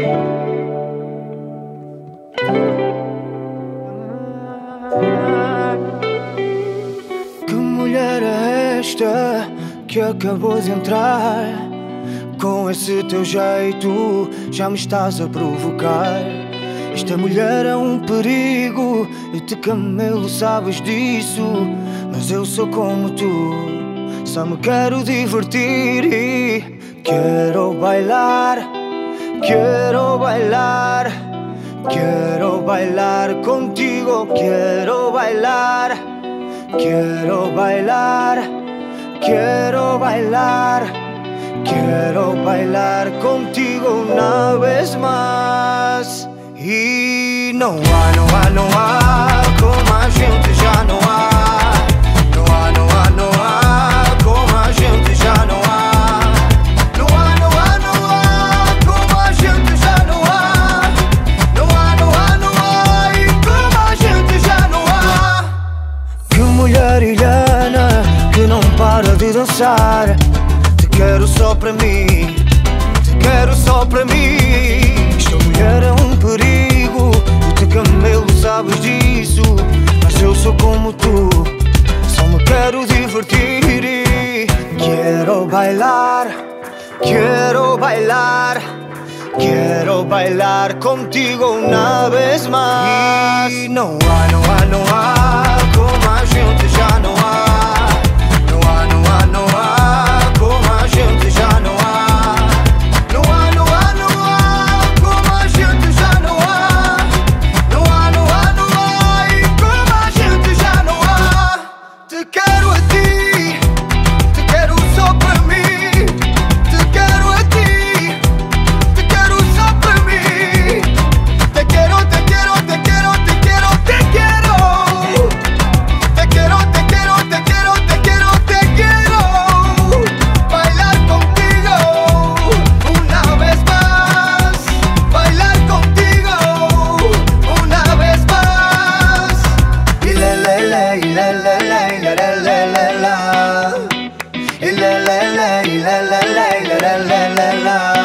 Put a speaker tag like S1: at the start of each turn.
S1: Que mulher é esta que acabou de entrar? Com esse teu jeito já me estás a provocar. Esta mulher é um perigo e de camelo sabes disso. Mas eu sou como tu, só me quero divertir e quero bailar, quero bailar, quero bailar contigo, quero bailar, quero bailar, quero bailar, quero bailar contigo una vez más. E não há como a gente já não há. Não há como a gente já não há. Não há como a gente já não há. Não há e como a gente já não há. Que mulher ilhana que não para de dançar. Te quero só para mim, te quero só para mim. Esta mulher é um perigo, o teu camelo sabes disso. Mas eu sou como tu, só me quero divertir e quero bailar, quero bailar, quero bailar contigo una vez más. E não há como a gente já não há. Não há como a gente já não há. Não há como a gente já não há. Não há e como a gente já não há. Te quero a ti, te quero só para mim. Te quero a ti, te quero só para mim. Te quero, te quero, te quero, te quero, te quero. Te quero, te quero, te quero, te quero, te quero. Bailar contigo una vez más. Bailar contigo una vez más. Y la la la, y la la la, y la la la la la. Y la la la, y la la la, y la la la la la.